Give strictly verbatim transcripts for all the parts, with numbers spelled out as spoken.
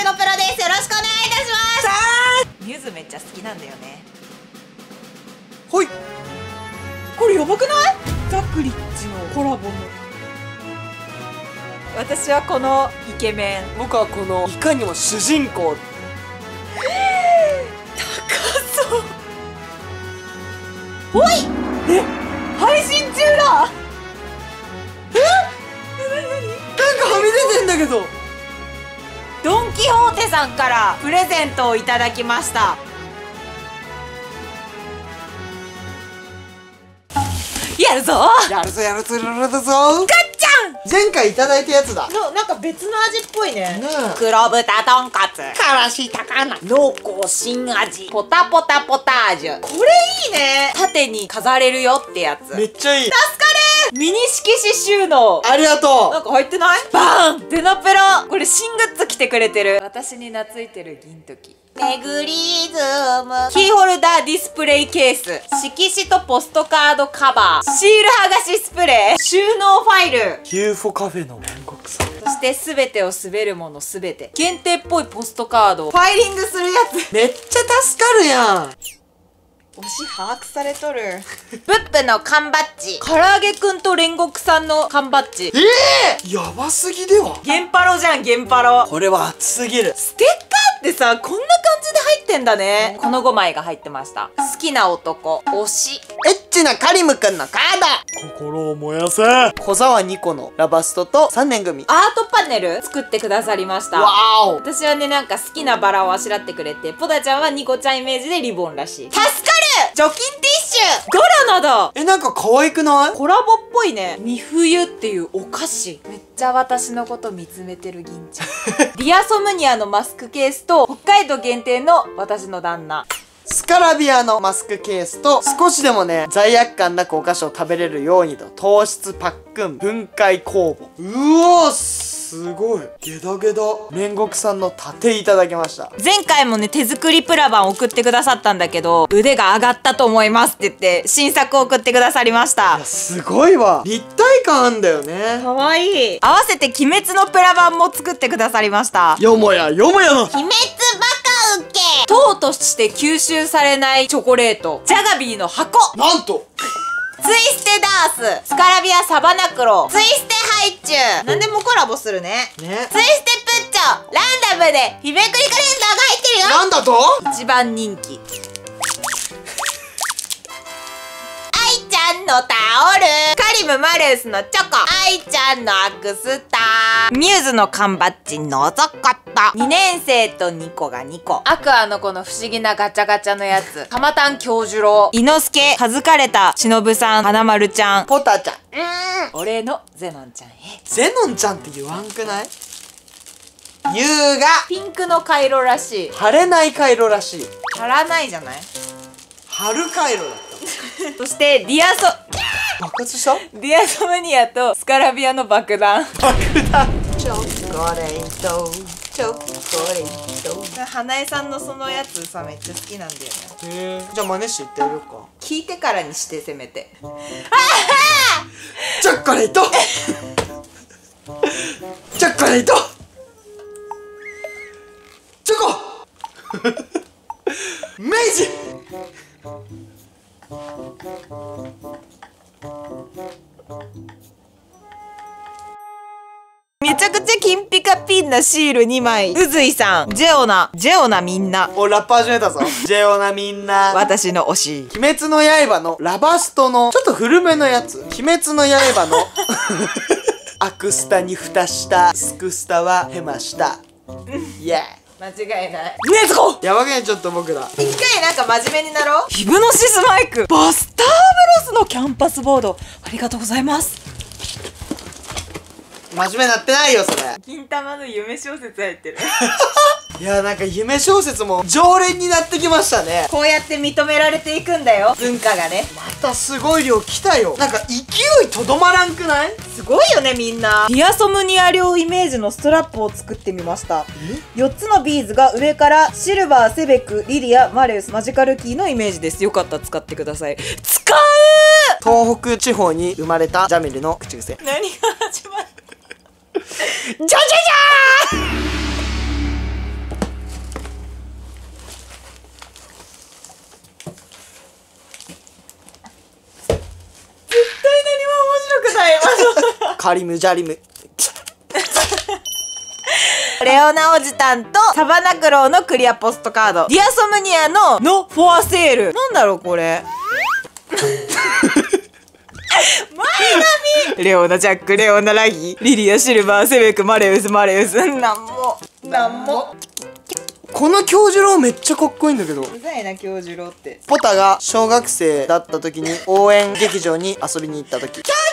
デノプロです。よろしくお願いいたします。 ミューズめっちゃ好きなんだよね。 ほい。 これやばくない？ザクリッチのコラボの。私はこのイケメン。 僕はこのいかにも主人公。 高そう。ほい。え、配信中だ。え？え、なになに？ なんかはみ出てんだけど。 ドン・キホーテさんからプレゼントをいただきました。やるぞやるぞやるぞやるぞ。 ガッチャン。 前回いただいたやつだ。 のなんか別の味っぽいね。 ね黒豚とんかつ、からし高菜、濃厚新味、ポタポタポタージュ。これいいね。縦に飾れるよってやつ。 めっちゃいい。 助かる。ミニ色紙収納。 ありがとなんか入ってない？バーン。デノペロ。これ新グッズ来てくれてる。私に懐いてる銀時。メグリズム。キーホルダーディスプレイケース。色紙とポストカードカバー。シール剥がしスプレー。収納ファイル。 う。ユーフォカフェの煉獄さん。 そして全てを滑るもの全て。限定っぽいポストカード。ファイリングするやつ。 めっちゃ助かるやん。 推し把握されとる。ブップの缶バッジ。唐揚げくんと煉獄さんの缶バッジ。 ええー、やばすぎでは。 ゲンパロじゃん、ゲンパロ。 これは熱すぎる。 ステッカーってさ、こんな感じで入ってんだね。このごまいが入ってました。好きな男、推し。 エッチなカリムくんのカード。心を燃やせ。小沢にこのラバストとさんねん組。 アートパネル作ってくださりました。 わーお。 私はね、なんか好きなバラをあしらってくれて、ポダちゃんはニコちゃんイメージでリボンらしい。助かる。除菌ティッシュ。ガラナだ。 え、なんか可愛くない？ コラボっぽいね。み冬っていうお菓子。めっちゃ私のこと見つめてる銀ちゃん。ディアソムニアのマスクケースと、北海道限定の私の旦那。 スカラビアのマスクケースと、少しでもね、罪悪感なくお菓子を食べれるようにと、糖質パックン分解酵母。うわー、すごい。ゲダゲダ。煉獄さんの盾いただきました。 前回もね、手作りプラバン送ってくださったんだけど、腕が上がったと思いますって言って、新作を送ってくださりました。 いや、すごいわ。立体感あんだよね。 かわいい。合わせて鬼滅のプラバンも作ってくださりました。 よもや、よもやの。 鬼滅バカウケ。糖として吸収されないチョコレート。ジャガビーの箱。 なんとツイステダース、スカラビアサバナクロ、ツイステハイチュウ。何でもコラボするね。 ね。 ツイステプッチョ、ランダムで日めくりカレンダーが入ってるよ。 なんだと？ 一番人気。愛ちゃんのタオル、カリムマルースのチョコ、愛ちゃんのアクスター、ミューズの缶バッジのぞかった。にねん生とにこがにこ。アクアのこの不思議なガチャガチャのやつ。カマタン京次郎、伊之助、はずかれたしのぶさん、花丸ちゃん、 ポタちゃん。 うーん、俺のゼノンちゃんへ。 ゼノンちゃんって言わんくない？優雅。 ピンクの回路らしい。 晴れない回路らしい。 足らないじゃない。 春回路だった。 そしてディアソ爆発した？ ディアソムニアとスカラビアの爆弾。 爆弾。チョコレート、チョコレート。 花江さんのそのやつさ、めっちゃ好きなんだよね。 へえ。じゃあ真似して言ってあげようか。 聞いてからにしてせめて。 チョコレート。チョコレート。チョコ。明治。 めちゃくちゃ金ピカピンなシールにまい。うずいさん、ジェオナ、ジェオナみんな。 お、ラップ始めたぞ。ジェオナみんな。 私の推し。 鬼滅の刃のラバストのちょっと古めのやつ。鬼滅の刃のアクスタに蓋したスクスタはヘマした。イエーイ。 間違いない。 レッツゴー。やばくね、ちょっと僕ら。 一回なんか真面目になろう。ヒブノシスマイク、バスターブロスのキャンパスボード、ありがとうございます。 真面目なってないよ、それ。 金玉の夢小説入ってる。 いやー、なんか夢小説も常連になってきましたね。 こうやって認められていくんだよ、文化がね。 またすごい量来たよ。なんか勢いとどまらんくない？ すごいよね、みんな。ディアソムニア量イメージのストラップを作ってみました。よっつのビーズが上からシルバー、セベク、リリア、マレウス、マジカルキーのイメージです。よかったら使ってください。使う東北地方に生まれたジャミルの口癖。 何が始まる？ じゃじゃじゃーカリムジャリム。 レオナおじたんとサバナクロウのクリアポストカード。ディアソムニアのノフォアセール。なんだろうこれ。前髪。レオナジャック、レオナラギ、リリアシルバー、セベク、マレウス、マレウス。なんもなんも。 この京次郎めっちゃかっこいいんだけど。 うざいな京次郎って。 ポタが小学生だった時に応援劇場に遊びに行った時。 京次郎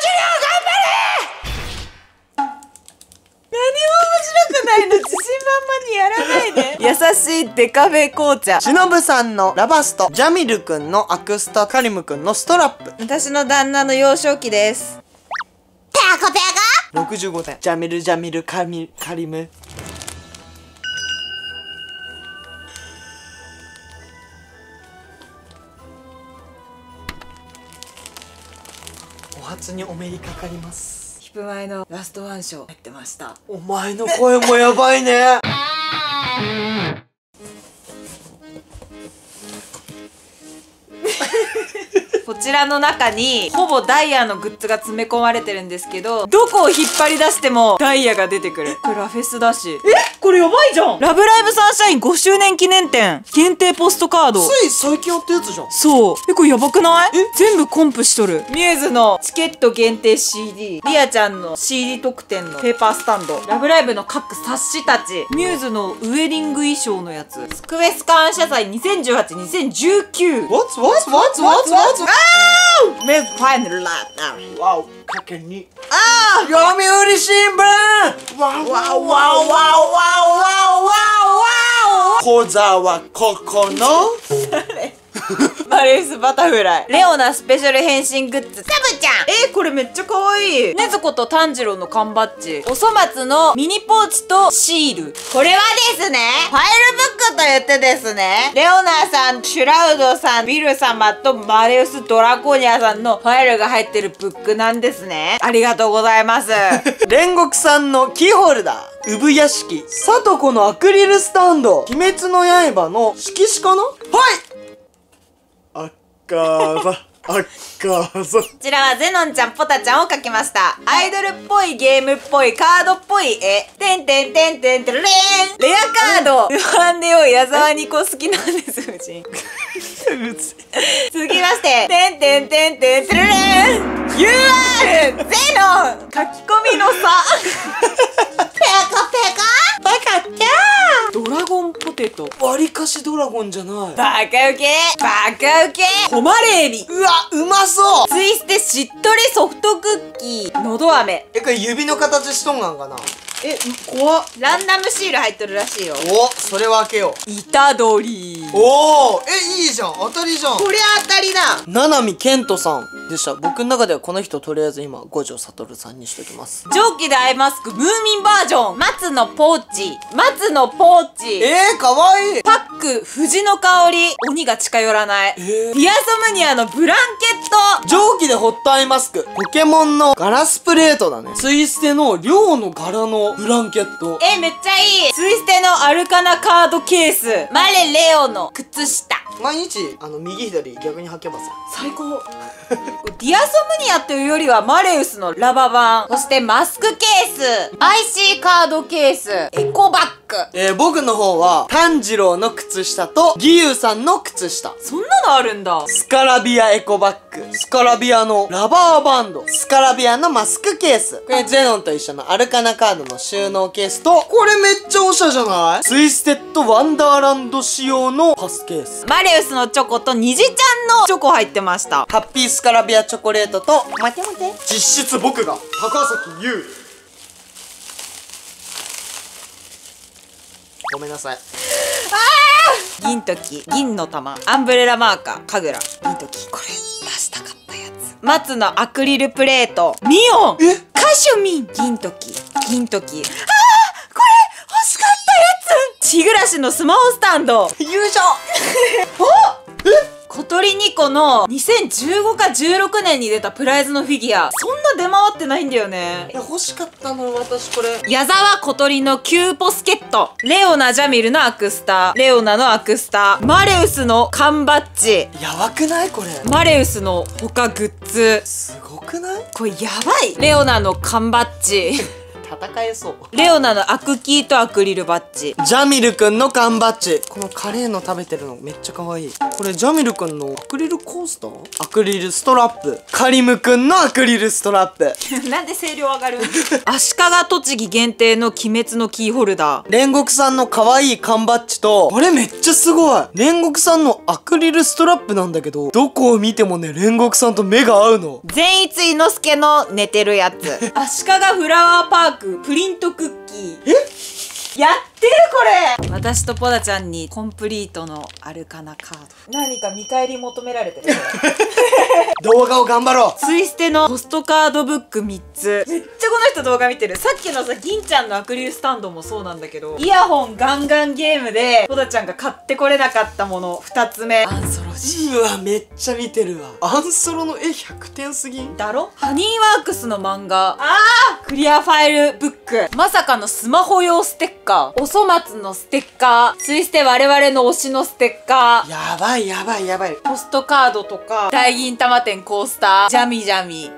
頑張れ。何も面白くないの。自信満々にやらないで。優しいデカフェ紅茶。 しのぶさんのラバスト、ジャミルくんのアクスタ、カリムくんのストラップ。 私の旦那の幼少期です。 ペアコペアがろくじゅうごてん。ジャミルジャミルカミカリム。お初にお目にかかります。 ヒップマイのラストワンショー入ってました。 お前の声もやばいね。 こちらの中にほぼダイヤのグッズが詰め込まれてるんですけど、どこを引っ張り出してもダイヤが出てくる。これラフェスだし。え、これやばいじゃん。ラブライブサンシャインごしゅうねん記念展限定ポストカード。 つい最近やったやつじゃん。 そう。え、これやばくない？え、全部コンプしとる。ミューズのチケット限定 シーディー、リアちゃんの シーディー 特典のペーパースタンド、ラブライブの各冊子たち、ミューズのウェディング衣装のやつ、スクエス感謝祭にせんじゅうはち、にせんじゅうきゅう。 What's what's what's what's what's メファイナルラップ。 わおかけにあー、 読売新聞。わおわおわおわおわおわお。講座はここのマレウスバタフライ。レオナスペシャル変身グッズ。サブちゃん。えー、これめっちゃ可愛い。ねずこと炭治郎の缶バッジ。おそ松のミニポーチとシール。これはですね、ファイルブックと言ってですね、レオナさん、シュラウドさん、ビル様とマレウスドラコニアさんのファイルが入ってるブックなんですね。ありがとうございます。 煉獄さんのキーホルダー、産屋敷、さとこのアクリルスタンド、鬼滅の刃の色紙かな。はい赤座赤座。 こちらはゼノンちゃん、ポタちゃんを描きました。アイドルっぽい、ゲームっぽい、カードっぽい絵。てんてんてんてんてるれーん。レアカード。不安でよい、矢沢ニコ好きなんです、夫人。続きまして、てんてんてんてんてるれーん。ユーアール、ゼノン。書き込みの差。 ペアコペアバカちゃドラゴンポテト。 わりかしドラゴンじゃない。 バカウケバカウケホマレエビ。 うわうまそう。 ツイステしっとりソフトクッキー。のど飴。 え、これ指の形しとんがんかな。 え、怖っ。ランダムシール入っとるらしいよ。 お、それは開けよう。 イタドリ。 おお、え、いいじゃん、当たりじゃん。 こりゃ当たりだ。 七海健人さんでした。僕の中ではこの人とりあえず今五条悟さんにしときます。 蒸気でアイマスクムーミンバージョン。松のポーチ。松のポーチ。 えー、かわいい。 パック藤の香り。鬼が近寄らない。 えー、 ディアソムニアのブランケット。 蒸気でホットアイマスク。ポケモンのガラスプレートだね。ツイステの寮の柄のブランケット。 え、めっちゃいい。ツイステのアルカナカードケース。マレレオの靴下。 毎日あの右左逆に履けばさ最高。ディアソムニアというよりはマレウスのラバ版。そしてマスクケース、 アイシー カードケース、エコバッグ。 えー、僕の方は炭治郎の靴下と義勇さんの靴下。 そんなのあるんだ。 スカラビアエコバッグ、スカラビアのラバーバンド、スカラビアのマスクケース。これゼノンと一緒のアルカナカードの収納ケースと、これめっちゃおしゃじゃない？ツイステッドワンダーランド仕様のパスケース。 マレウスのチョコと虹ちゃんのチョコ入ってました。 ハッピースカラビアチョコレートと、待て待て、実質僕が高崎優。ごめんなさい。 銀時、銀の玉、アンブレラマーカー、神楽。銀時、これ出したかったやつ。松のアクリルプレート、ミオン。 え、 カシュミン。銀時、銀時。あー、これ欲しかったやつ。日暮らしのスマホスタンド。 優勝。 お、 え、 小鳥ニコのにせんじゅうごかじゅうろくねんに出たプライズのフィギュア、そんな出回ってないんだよね。 いや欲しかったの私これ。 矢沢小鳥のキューポスケット、レオナ・ジャミルのアクスタ、レオナのアクスタ、マレウスの缶バッジ、 やばくないこれ。 マレウスの他グッズ、 すごくない？ これやばい。レオナの缶バッジ戦えそう。 レオナのアクキーとアクリルバッジ、 ジャミルくんの缶バッジ。このカレーの食べてるのめっちゃ可愛い。これジャミルくんのアクリルコースター、アクリルストラップ、カリムくんのアクリルストラップなんで声量上がる足利栃木限定の鬼滅のキーホルダー、 煉獄さんの可愛い缶バッジと、あれめっちゃすごい。煉獄さんのアクリルストラップなんだけど、どこを見てもね煉獄さんと目が合うの。 善逸伊之助の寝てるやつ足利フラワーパークプリントクッキー。えやってるこれ。私とポダちゃんにコンプリートのアルカナカード。何か見返り求められてる動画を頑張ろう。 ツイステのポストカードブックみっつ。めっちゃこの人動画見てる。さっきのさ銀ちゃんのアクリルスタンドもそうなんだけど、イヤホンガンガンゲームでポダちゃんが買ってこれなかったものふたつめ、アンソロジー。 うわめっちゃ見てるわ。アンソロの絵ひゃくてんすぎんだろ。ハニーワークスの漫画、あークリアファイルブック、まさかのスマホ用ステッカー、おそ松のステッカー、ツイステ我々の推しのステッカー、 やばいやばいやばい。 ポストカードとか、大銀玉店コースター、ジャミジャミ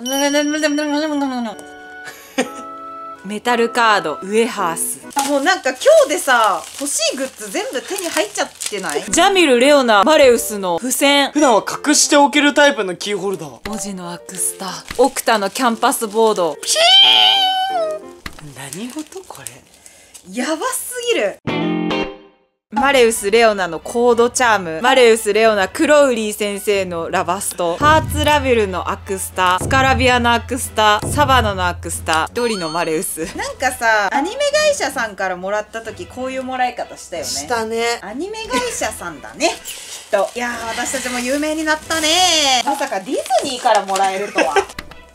メタルカード、ウエハース。もうなんか今日でさ、欲しいグッズ全部手に入っちゃってない？ジャミル、レオナ、マレウスの付箋。 普段は隠しておけるタイプのキーホルダー。 文字のアクスタ、オクタのキャンパスボード。ピー何事これ。 やばすぎる。マレウス・レオナのコードチャーム、マレウス・レオナ・クロウリー先生のラバスト、ハーツ・ラベルのアクスタ、スカラビアのアクスタ、サバナのアクスタ、ドリのマレウス。なんかさ、アニメ会社さんからもらった時こういうもらい方したよね。 したね。 アニメ会社さんだねきっと。いやー、私たちも有名になったね。まさかディズニーからもらえるとは。こ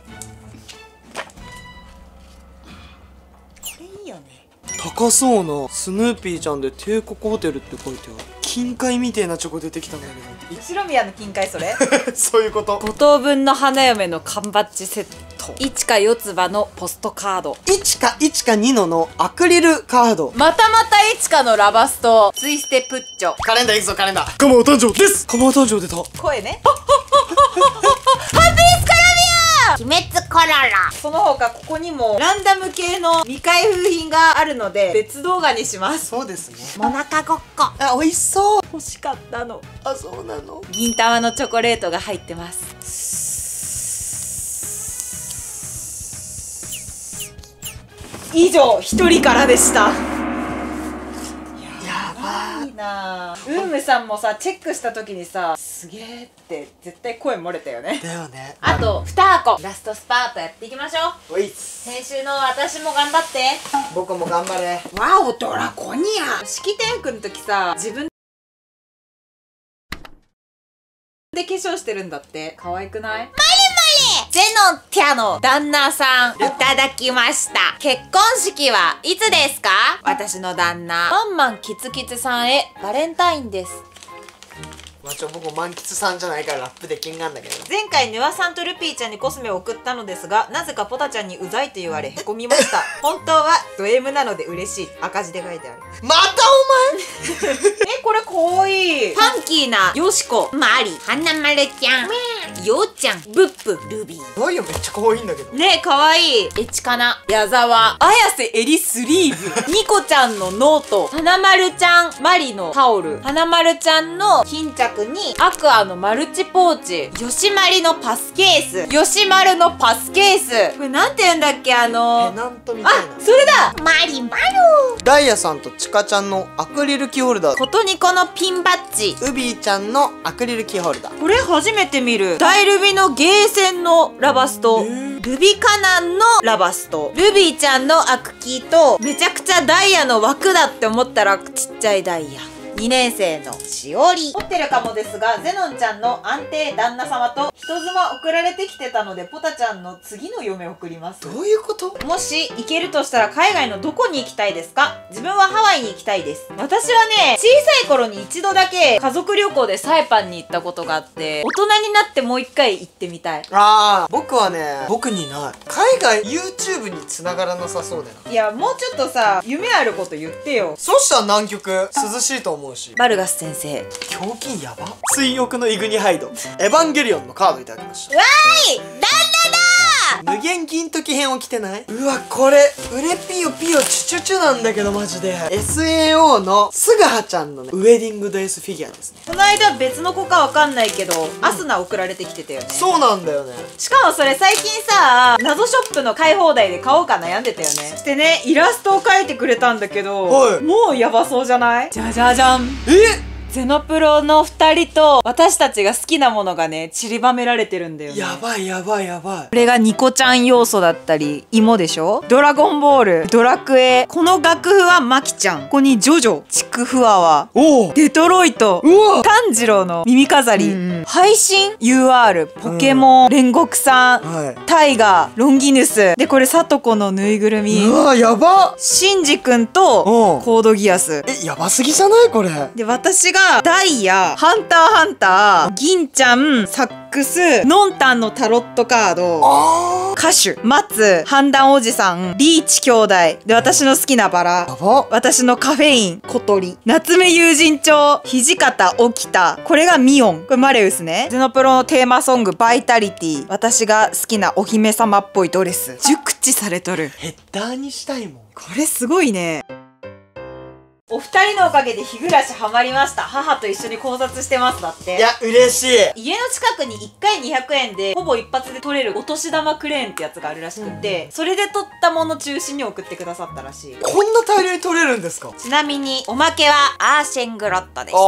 れいいよね。 高そうなスヌーピーちゃんで帝国ホテルって書いてある。金塊みてえなチョコ出てきたんだけど。 後宮の金塊それそういうこと。 ご等分の花嫁の缶バッジセット、いちかよつばのポストカード、 いちかいちかにののアクリルカード、 またまたいちかのラバスト、ツイステプッチョ。 カレンダーいくぞカレンダー。カマお誕生です。カマお誕生出た。 声ね。ハッピースカラビア、 鬼滅コロロ。 その他ここにもランダム系の未開封品があるので別動画にします。 そうですね。 もなかごっこ。 あ、美味しそう。 欲しかったの。 あ、そうなの。 銀玉のチョコレートが入ってます。以上、一人からでした。 やばいいなぁ。ウームさんもさ、チェックした時にさ、すげーって絶対声漏れたよね。 だよね。 あとにはこラストスパートやっていきましょう。 おいっ。 先週の私も頑張って。 僕も頑張れ。 わお、ドラコニア。式典服の時さ、自分で化粧してるんだって。可愛くない？ゼノティアの旦那さん、いただきました。結婚式はいつですか？私の旦那、マンマンキツキツさんへバレンタインです。 まあ、ちょ僕満喫さんじゃないからラップできんがんだけど。 前回ヌワさんとルピーちゃんにコスメを送ったのですが、なぜかポタちゃんにうざいと言われへこみました本当はド エム なので嬉しい。赤字で書いてある。 またお前え、これかわいい。ファンキーなヨシコ、 マリ、花丸ちゃん、ようちゃん、 ブップ、 ルビー。 可愛いよ、めっちゃ可愛いんだけど。 ねえ、かわいい。エチカナ、矢沢、綾瀬エリスリーブ、ニコちゃんのノート、花丸ちゃん、マリのタオル、花丸ちゃんの巾着にアクアのマルチポーチ、ヨシマリのパスケース、ヨシマルのパスケース。これなんて言うんだっけ、あのペナントみたいな。 あ、それだ。 マリマル。 ダイヤさんとチカちゃんのアクリルキーホルダー、 コトニコのピンバッジ、 ウビーちゃんのアクリルキーホルダー。 これ初めて見る。大ルビのゲーセンのラバスト、ルビカナンのラバスト、ルビーちゃんのアクキーと、めちゃくちゃダイヤの枠だって思ったらちっちゃいダイヤ。 にねんせいのしおり。ホってるかもですが、ゼノンちゃんの安定旦那様と人妻送られてきてたので、ポタちゃんの次の嫁を送ります。 どういうこと？ もし行けるとしたら海外のどこに行きたいですか？自分はハワイに行きたいです。私はね、小さい頃に一度だけ家族旅行でサイパンに行ったことがあって、大人になってもう一回行ってみたい。 ああ、僕はね、僕にない。海外 YouTube に繋がらなさそうだな。 いや、もうちょっとさ、夢あること言ってよ。 そしたら南極涼しいと思うし。 バルガス先生。 胸筋やば。水浴のイグニハイド。エヴァンゲリオンのカードいただきました。 わーい、旦那だ無限銀時編を着てない？うわ、これうれぴよぴよチュチュチュなんだけどマジで エスエーオー のすがはちゃんのねウェディングドレスフィギュアですね。 この間別の子かわかんないけど、アスナ送られてきてたよね。 そうなんだよね。 しかもそれ最近さ、謎ショップの買い放題で買おうか悩んでたよね。そしてね、イラストを描いてくれたんだけど、 はい、 もうやばそうじゃない？じゃじゃじゃん。 え、 ゼノプロのふたりと私たちが好きなものがね、散りばめられてるんだよね。 やばいやばいやばい。 これがニコちゃん要素だったり、芋でしょ、ドラゴンボール、ドラクエ、この楽譜はマキちゃん、ここにジョジョ、チクフアワ、 おお、 デトロイト、 うわ、 炭治郎の耳飾り、 うんうん、 配信 ユーアール、ポケモン、煉獄さん、 はい、 タイガー、ロンギヌスで、これサトコのぬいぐるみ、 うわやば、 シンジくんとコードギアス。 え、やばすぎじゃないこれ。 で、私がダイヤ、ハンターハンター、銀ちゃん、サックス、ノンタンのタロットカード、歌手、松、判断おじさん、リーチ兄弟、で、私の好きなバラ、 やば、 私のカフェイン、小鳥、夏目友人帳、土方起きた、これがミオン、これマレウスね。ゼノプロのテーマソング、バイタリティ、私が好きなお姫様っぽいドレス、熟知されとる。 ヘッダーにしたいもん。 これすごいね。お二人のおかげで日暮らしハマりました。母と一緒に考察してます。だって。 いや、嬉しい。 家の近くにいっかいにひゃくえんでほぼ一発で取れるお年玉クレーンってやつがあるらしくて、うん、それで取ったもの中心に送ってくださったらしい。 こんな大量に取れるんですか？ ちなみにおまけはアーシェングロットでした。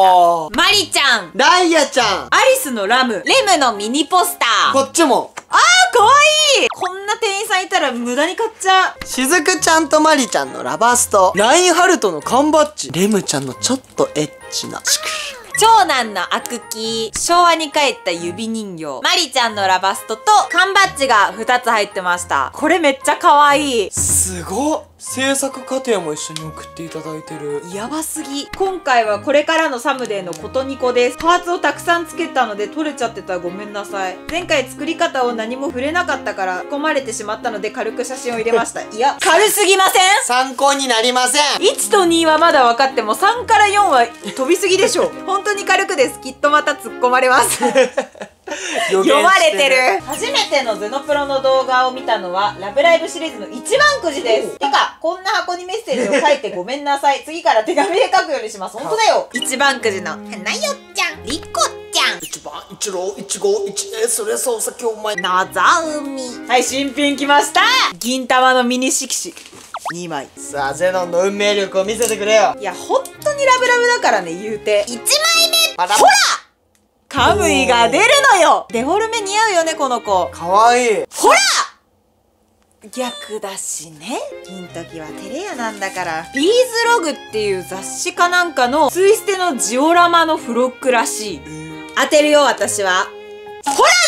マリちゃん、 ダイヤちゃん、 アリスのラム、レムのミニポスター、 こっちも。 あー、かわいい。こんな店員さんいたら無駄に買っちゃう。 しずくちゃんとマリちゃんのラバスト、ラインハルトの缶バッジ、レムちゃんのちょっとエッチな長男のアクキー、昭和に帰った指人形、マリちゃんのラバストと缶バッジがふたつ入ってました。これめっちゃ可愛い。 すごっ。制作過程も一緒に送っていただいてる。 やばすぎ。今回はこれからのサムデーのことにこです。パーツをたくさんつけたので取れちゃってたらごめんなさい。前回作り方を何も触れなかったから込まれてしまったので軽く写真を入れました。いや、軽すぎません？ 参考になりません。 いちとにはまだ分かってもさんからよんは飛びすぎでしょ。本当に軽くです。きっとまた突っ込まれます。読まれてる。初めてのゼノプロの動画を見たのはラブライブシリーズの一番くじです。てか、こんな箱にメッセージを書いてごめんなさい。次から手紙で書くようにします。本当だよ。一番くじの花よちゃん、リコちゃん、 一番一郎一号一年それそうさ今日お前なざうみ。はい、新品来ました。銀玉のミニ色紙にまい。 さあ、ゼノンの運命力を見せてくれよ。 いや、本当にラブラブだからね、言うて。いちまいめ、 ほらカムイが出るのよ。デフォルメ似合うよね、この子。 かわいい。 ほら逆だしね。金時はテレアなんだから。ビーズログっていう雑誌かなんかのツイステのジオラマの付録らしい。当てるよ、私は。ほらね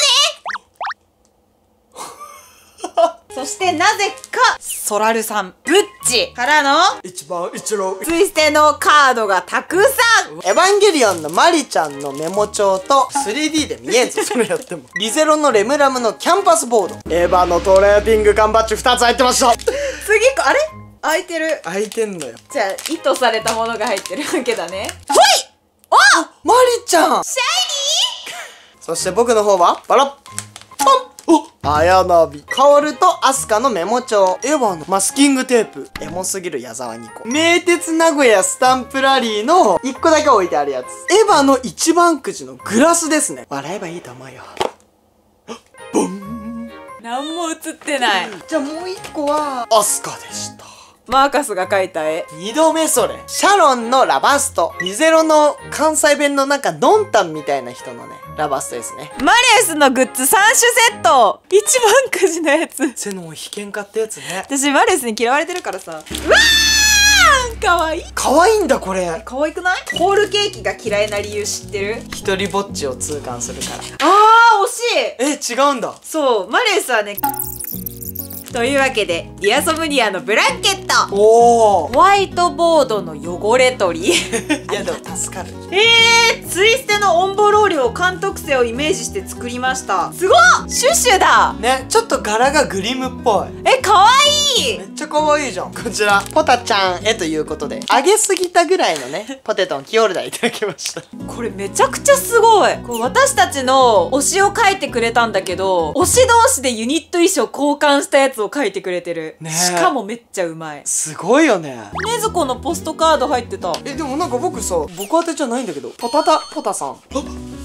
そしてなぜか、ソラルさん、ブッチからの一番一郎ツイステのカードがたくさん。 エヴァンゲリオンのマリちゃんのメモ帳と スリーディー で見えんぞ、それやっても。リゼロのレムラムのキャンパスボード。エヴァのトレーディング缶バッジふたつ入ってました。 次、あれ開いてる。 開いてんのよ。 じゃあ、意図されたものが入ってるわけだね。ほいおマリちゃん、 シャイニー。 そして僕の方はバラッポン、お綾波薫とアスカのメモ帳、エヴァのマスキングテープ、エモすぎる矢沢にこ、名鉄名古屋スタンプラリーのいっこだけ置いてあるやつ、エヴァの一番くじのグラスですね。笑えばいいと思うよ。ボン。 何も映ってない。 じゃあもういっこはアスカでした。 マーカスが描いた絵。 二度目それ。シャロンのラバスト。リゼロの関西弁のなんかドンタンみたいな人のね、ラバストですね。 マレースのグッズさん種セット。一番くじのやつ。 ゼノン被験買ったやつね。 私マレースに嫌われてるからさ。うわーんかわいい。 可愛いんだこれ。 可愛くない？ホールケーキが嫌いな理由知ってる？ 一人ぼっちを痛感するから。 あー惜しい。 え、違うんだ。 そうマレウスはね。というわけでディアソムニアのブランケット、 おお。 ホワイトボードの汚れ取りいやでも助かる。 えー、ツイステのオンボロールを監督性をイメージして作りました。すごっ、シュッシュだね、ちょっと柄がグリムっぽい。 え、かわいい。 めっちゃ可愛いじゃん。こちらポタちゃんへということで、揚げすぎたぐらいのねポテトのキーホルダーいただきました。 これめちゃくちゃすごい。こう私たちの推しを描いてくれたんだけど、推し同士でユニット衣装交換したやつを描いてくれてる、 ね、 しかもめっちゃうまい。 すごいよね。 ねずこのポストカード入ってた。 え、でもなんか僕さ、僕宛てじゃないんだけど、ポタタポタさん、 兄貴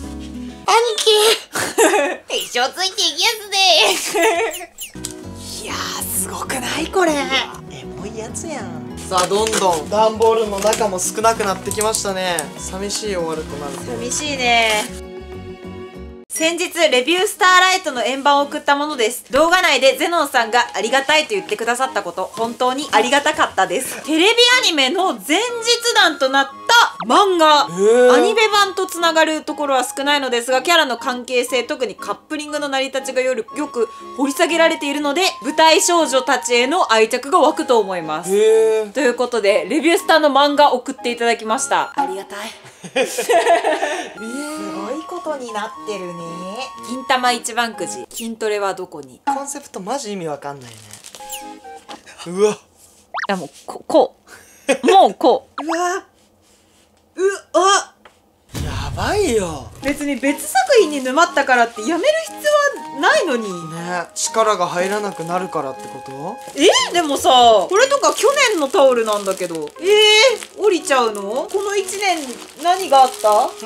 一生ついていきやすでいやーすごくないこれ。 エモいやつやん。さあどんどん段ボールの中も少なくなってきましたね。寂しい終わるとなると。 寂しいね。先日レビュースターライトの円盤を送ったものです。動画内でゼノンさんがありがたいと言ってくださったこと、本当にありがたかったです。テレビアニメの前日談となった漫画、アニメ版とつながるところは少ないのですが、キャラの関係性、特にカップリングの成り立ちがよるよく掘り下げられているので、舞台少女たちへの愛着が湧くと思います。 へー。 ということでレビュースターの漫画送っていただきました。ありがたい。すごいことになってるね。金玉一番くじ、筋トレはどこに。 コンセプトマジ意味わかんないね。うわ、 いやもうここうもうこううわうあやばいよ。 別に別作品に沼ったからってやめる必要はないのにね、力が入らなくなるからってこと？ えでもさ、これとか去年のタオルなんだけど。えー、降りちゃうの？このいちねん何があった？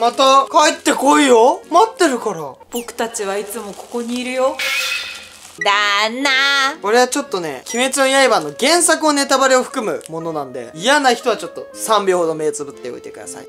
また帰ってこいよ、待ってるから。 僕たちはいつもここにいるよ旦那。 これはちょっとね、鬼滅の刃の原作をネタバレを含むものなんで、嫌な人はちょっとさんびょうほど目つぶっておいてください。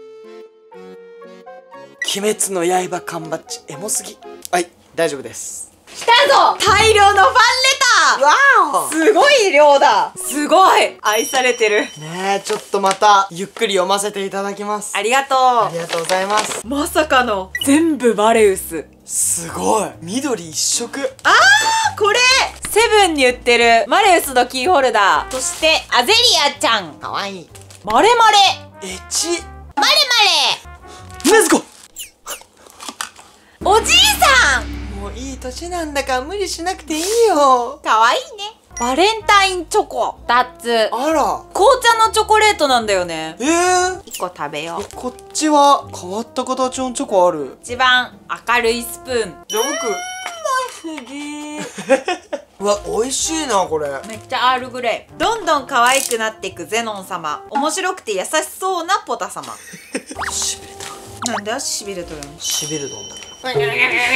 鬼滅の刃缶バッジエモすぎ。はい、大丈夫です。 来たぞ、大量のファンレター。 わお、 すごい量だ。すごい愛されてるねえ、ちょっとまたゆっくり読ませていただきます。 ありがとう。 ありがとうございます。 まさかの全部バレウス。 すごい、緑一色。 あー、これセブンに売ってるマレウスのキーホルダー。そしてアゼリアちゃん、 かわいい。 マレマレエチマレマレねずこ。 おじいさん。 もういい年なんだから無理しなくていいよ。 かわいいね。バレンタインチョコふたつ。 あら、 紅茶のチョコレートなんだよね。 えー、 いっこ食べよう。 こっちは変わった形のチョコある。 一番明るいスプーン。 じゃあすげー僕うわ、美味しいなこれ。 めっちゃアールグレイ。どんどん可愛くなっていくゼノン様。面白くて優しそうなポタ様。 しびれた。 なんで足しびれとるの？ しびるどんだ。 タンタン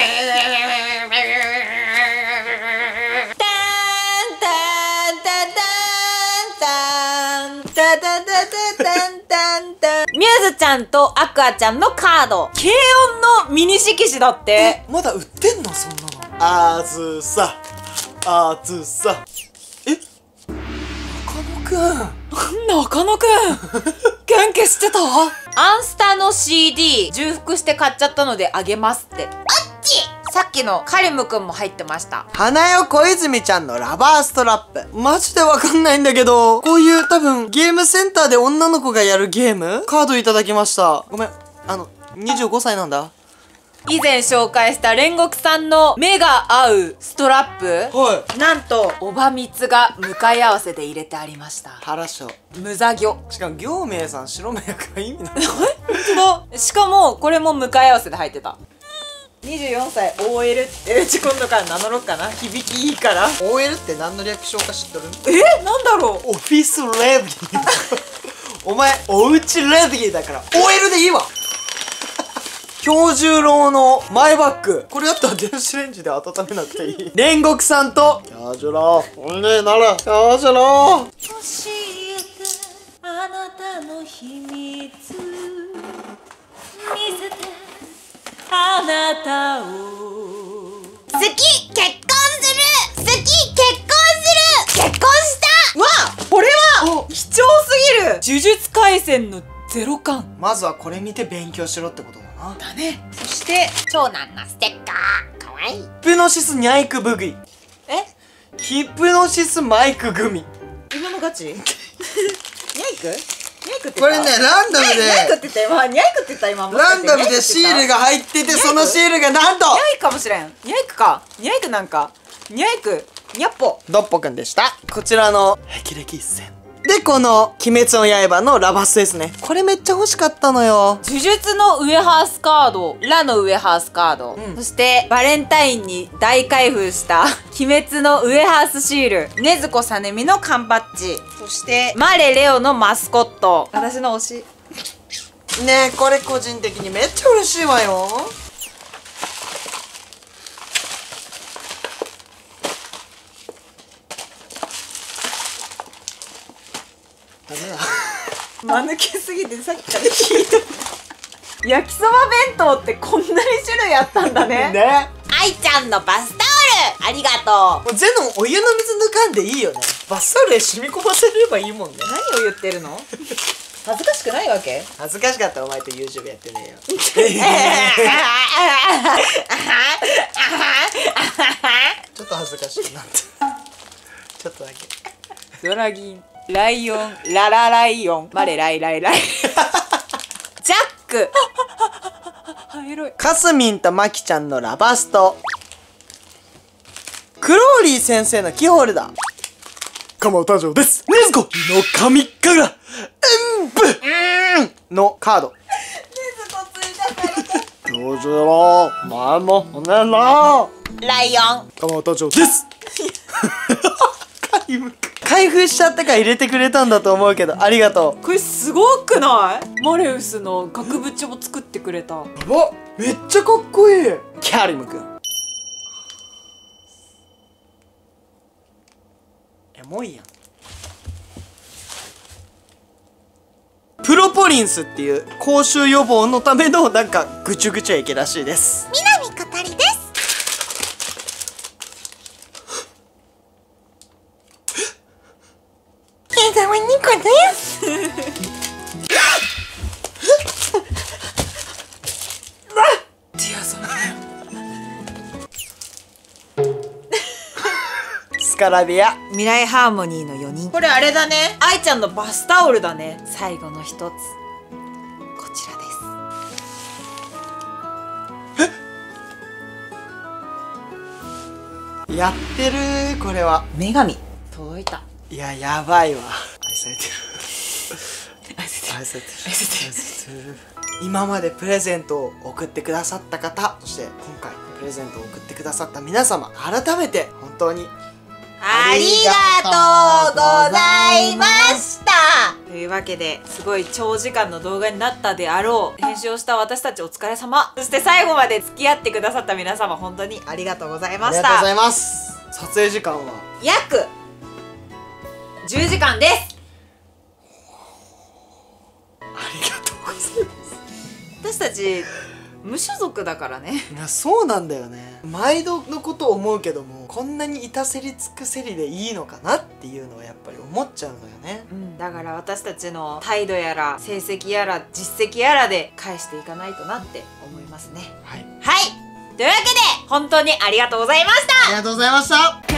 タンタンタンタンタンタンタンタン。ミューズちゃんとアクアちゃんのカード。軽音のミニ色紙だって。 まだ売ってんのそんなの。あずさあずさ。え、中野くん。 中野くん元気してた？アンスタの シーディー 重複して買っちゃったのであげますって。あっち、さっきのカリムくんも入ってました。 花代小泉ちゃんのラバーストラップ。マジでわかんないんだけど、こういう多分ゲームセンターで女の子がやるゲームカードいただきました。ごめん、あのにじゅうごさいなんだ。 以前紹介した煉獄さんの目が合うストラップ、 はい、 なんとおばみつが向かい合わせで入れてありました。 原賞。 無座魚。 しかも行名さん白目役が意味ない。 本当だ。しかもこれも向かい合わせで入ってた。にじゅうよんさい オーエル ってうち今度から名乗ろうかな。響きいいから。 オーエル って何の略称か知っとる？ え、なんだろう。 オフィスレディお前おうちレディだから オーエル でいいわ。京十郎のマイバッグ、これだったら電子レンジで温めなくていい。煉獄さんと京十郎、おいねえなら京十郎。 教えてあなたの秘密、見せてあなたを。 好き、結婚する。好き、結婚する。結婚した。 わあ、これは貴重すぎる。 呪術廻戦のゼロかん。 まずはこれ見て勉強しろってことだな。 だね。そして長男のステッカーかわいい。 ヒプノシスニャイクブグイ。 えヒプノシスマイクグミ。 今のガチ？ニャイク？ニャイクってこれね、ランダムでニャイクって言った今。ニャイクって言った今。 ランダムでシールが入ってて、そのシールがなんとニャイクかもしれん。ニャイクか。ニャイクなんか。ニャイク。ニャッポ。 ドッポくんでした。こちらの霹靂一閃で、この鬼滅の刃のラバスですね。これめっちゃ欲しかったのよ。 呪術のウエハースカード、ラのウエハースカード、うん、そしてバレンタインに大開封した鬼滅のウエハースシール、禰豆子さねみの缶バッジ、そしてマレレオのマスコット。私の推しねえ、これ個人的にめっちゃ嬉しいわよ。ダメだ。 間抜けすぎてさっきから聞いた。焼きそば弁当ってこんなに種類あったんだね。 ね。 愛ちゃんのバスタオルありがとう。 もうゼノンお湯の水抜かんでいいよね。バスタオルで染み込ませればいいもんね。 何を言ってるの？恥ずかしくないわけ？ 恥ずかしかったらお前と YouTube やってねえよ。ちょっと恥ずかしくなった。ちょっとだけ。 ドラギン、ライオン、ララライオン、マレライライライ。ジャック。エロい。 かすみんとまきちゃんのラバスト。クローリー先生のキーホルダー。カマオ誕生です。ねずこの神神楽うんぶうんのカード。 ねずこついたからだ。 どうしろお前も骨な。 ライオン。 カマオ誕生です。開封しちゃったから入れてくれたんだと思うけど、ありがとう。 これすごくない？マレウスの額縁を作ってくれた。 やばっ、めっちゃかっこいい。キャリムくんエモいやん。プロポリンスっていう口臭予防のためのなんかぐちゅぐちゅ液らしいです。 南かたりです。江沢にこです。 ティアソンスカラビア。 未来ハーモニーのよにん。これあれだね。愛ちゃんのバスタオルだね。最後の一つ。こちらです。やってるこれは。 女神届いた。 いや、やばいわ。愛されてる。 愛されてる。 愛されてる。 愛されてる。 今までプレゼントを送ってくださった方、そして今回プレゼントを送ってくださった皆様、改めて本当にありがとうございました。 というわけですごい長時間の動画になったであろう。編集をした私たちお疲れ様。そして最後まで付き合ってくださった皆様本当にありがとうございました。 ありがとうございます。撮影時間は約じゅうじかんです。 ありがとうございます。 私たち無所属だからね。 いや、そうなんだよね。毎度のことを思うけども、こんなにいたせり尽くせりでいいのかなっていうのはやっぱり思っちゃうのよね。 うん、だから私たちの態度やら成績やら実績やらで返していかないとなって思いますね。 はい。 はい、というわけで本当にありがとうございました。 ありがとうございました。